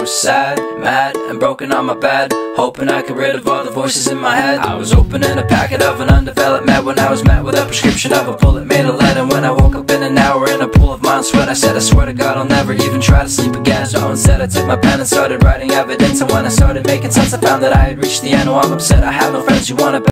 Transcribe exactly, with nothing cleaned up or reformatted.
was sad, mad, and broken on my bed, hoping I could rid of all the voices in my head. I was opening a packet of an undeveloped med when I was met with a prescription of a bullet made of lead. And when I woke up in an hour in a pool of my sweat, I said I swear to God I'll never even try to sleep again. So instead I took my pen and started writing evidence. And when I started making sense I found that I had reached the end. Oh, I'm upset I have no friends who wanna